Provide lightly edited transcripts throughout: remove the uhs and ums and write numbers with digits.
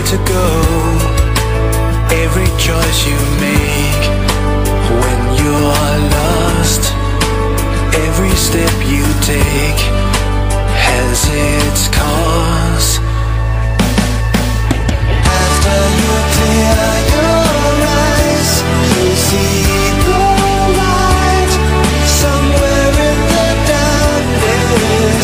to go. Every choice you make when you are lost, every step you take has its cause. After you clear your eyes, you see the light somewhere in the darkness.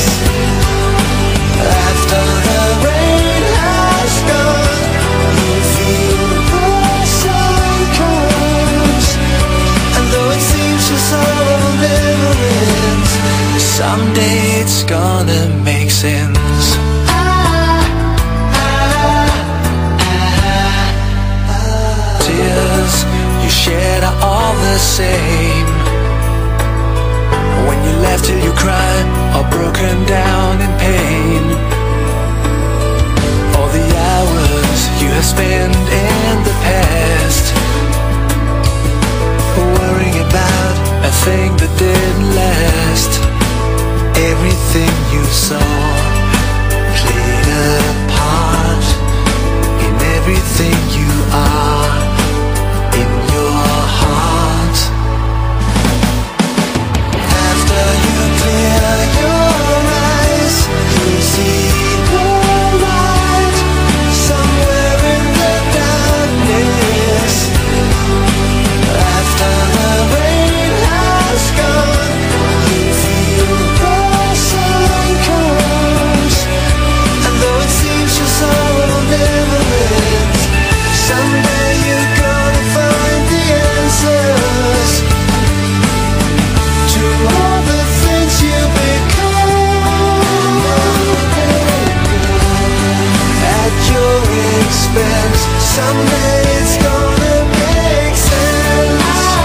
After the rain has gone, you feel the sun comes. And though it seems your sorrow never ends, someday it's gonna make sense. Tears you shed are all the same. When you laugh till you cry, or broken down in pain. All the hours you have spent in the past, worrying about a thing that didn't last. Everything you saw played a part in everything you are, in your heart. After you clear your eyes, you see the light somewhere in the darkness. After the rain has gone, you feel the sun comes. And though it seems your sorrow never ends, someday you're gonna find the answers to all the things you become. At your expense, someday it's gonna make sense.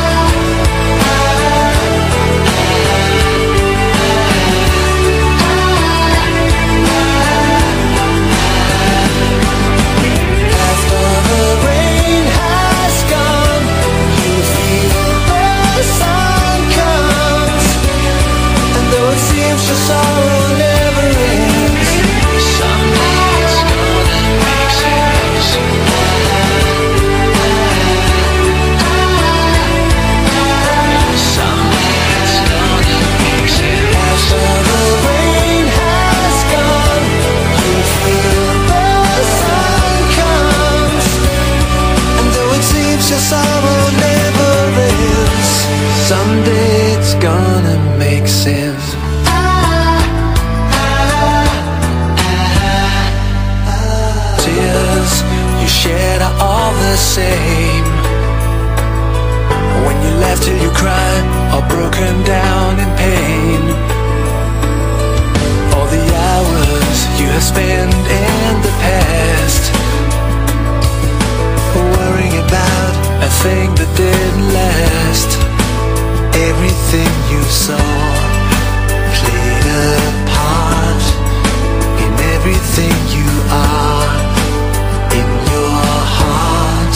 After the rain has gone, you feel the sun comes. And though it seems your sorrow never ends, someday it's gonna make sense. Someday it's gonna make sense. After the rain has gone, you feel the sun comes. And though it seems your sorrow never ends, someday it's gonna make sense. Tears you shed are all the same. When you laugh till you cry, or broken down in pain. All the hours you have spent in the past, worrying about a thing that didn't last. Everything you saw played a part in everything you are, in your heart.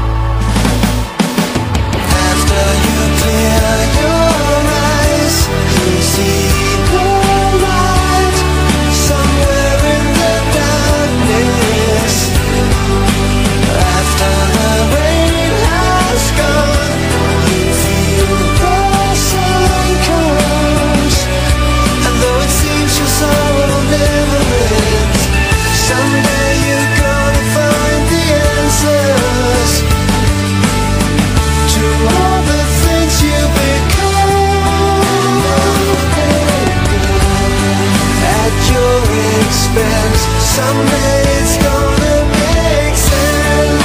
After you clear your eyes, you see the light somewhere in the darkness. After the rain has gone, you feel the sun comes. And though it seems your sorrow never ends, someday you're gonna find the answers to all the things you become. At your expense, someday it's gonna make sense.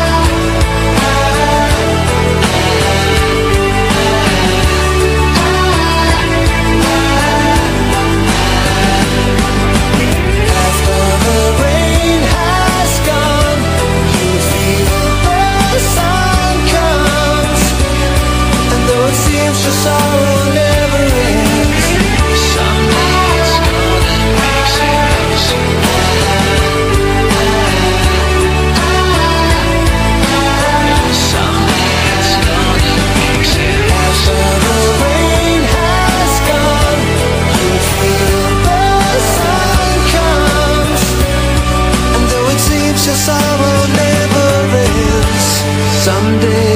After the rain has gone, you feel the sun comes. And though it seems your sorrow never ends, someday it's gonna make sense. someday.